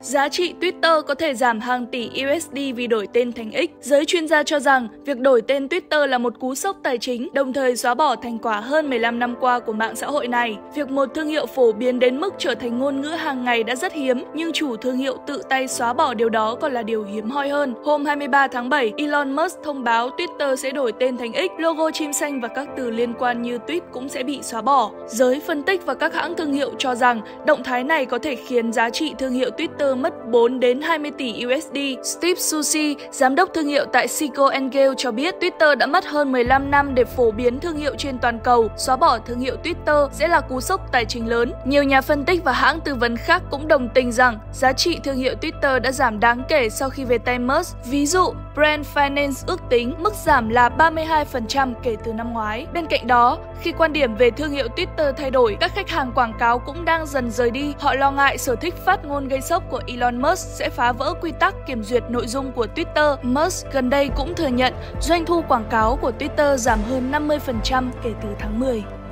Giá trị Twitter có thể giảm hàng tỷ USD vì đổi tên thành X. Giới chuyên gia cho rằng việc đổi tên Twitter là một cú sốc tài chính, đồng thời xóa bỏ thành quả hơn 15 năm qua của mạng xã hội này. Việc một thương hiệu phổ biến đến mức trở thành ngôn ngữ hàng ngày đã rất hiếm, nhưng chủ thương hiệu tự tay xóa bỏ điều đó còn là điều hiếm hoi hơn. Hôm 23 tháng 7, Elon Musk thông báo Twitter sẽ đổi tên thành X, logo chim xanh và các từ liên quan như tweet cũng sẽ bị xóa bỏ. Giới phân tích và các hãng thương hiệu cho rằng động thái này có thể khiến giá trị thương hiệu Twitter mất 4 đến 20 tỷ USD. Steve Susi, giám đốc thương hiệu tại Seco & Gale cho biết Twitter đã mất hơn 15 năm để phổ biến thương hiệu trên toàn cầu. Xóa bỏ thương hiệu Twitter sẽ là cú sốc tài chính lớn. Nhiều nhà phân tích và hãng tư vấn khác cũng đồng tình rằng giá trị thương hiệu Twitter đã giảm đáng kể sau khi về tay Musk. Ví dụ, Brand Finance ước tính mức giảm là 32% kể từ năm ngoái. Bên cạnh đó, khi quan điểm về thương hiệu Twitter thay đổi, các khách hàng quảng cáo cũng đang dần rời đi. Họ lo ngại sở thích phát ngôn gây sốc của Elon Musk sẽ phá vỡ quy tắc kiểm duyệt nội dung của Twitter. Musk gần đây cũng thừa nhận doanh thu quảng cáo của Twitter giảm hơn 50% kể từ tháng 10.